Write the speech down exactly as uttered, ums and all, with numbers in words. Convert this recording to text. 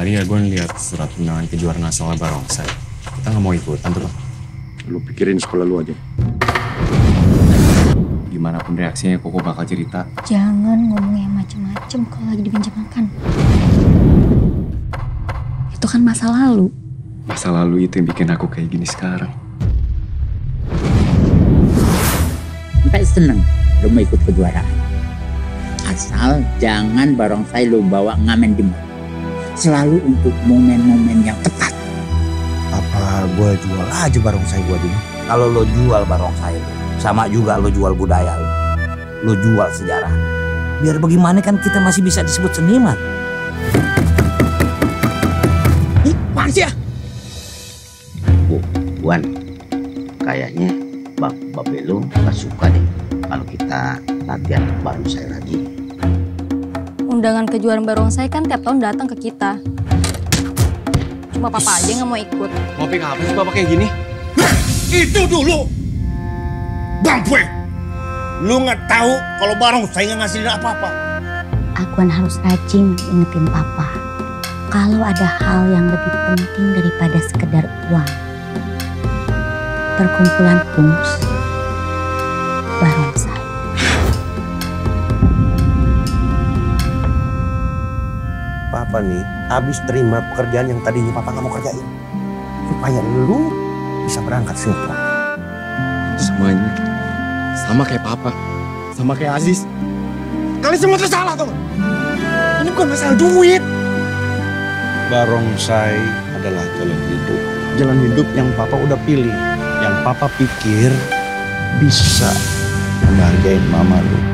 Tadi ya gue lihat surat undangan kejuaraan nasional barongsai. Kita nggak mau ikutan tuh, Bang. Lu pikirin sekolah lu aja. Gimana pun reaksinya Koko bakal cerita. Jangan ngomong yang macem-macem kalau lagi dipinjam makan. Itu kan masa lalu. Masa lalu itu yang bikin aku kayak gini sekarang. Sampai seneng lu mau ikut kejuaraan. Asal jangan barongsai lu bawa ngamen di mall. Selalu untuk momen-momen yang tepat. Apa gue jual aja barongsai gue dulu? Kalau lo jual barongsai lo, sama juga lo jual budaya lo. Lo jual sejarah. Biar bagaimana kan kita masih bisa disebut seniman. Ih, apaan sih ya? Bu, Wan, kayaknya bab babe lu gak suka deh kalau kita latihan barongsai lagi. Undangan kejuaraan barongsai kan tiap tahun datang ke kita. Cuma papa aja nggak mau ikut. Mau pikir apa sih bapak kayak gini? Itu dulu, Bang Pue. Lu nggak tahu kalau barongsai nggak ngasilin apa-apa. Akuan harus rajin ingetin papa. Kalau ada hal yang lebih penting daripada sekedar uang. Perkumpulan Kungs Barongsai. Papa nih habis terima pekerjaan yang tadinya papa nggak mau kerjain. Supaya lu bisa berangkat sinetron. Semuanya sama kayak papa, sama kayak Aziz. Kalian semua tersalah tuh. Ini bukan masalah duit. Barongsai adalah jalan hidup. Jalan hidup yang papa udah pilih. Yang papa pikir bisa menghargai mama lu.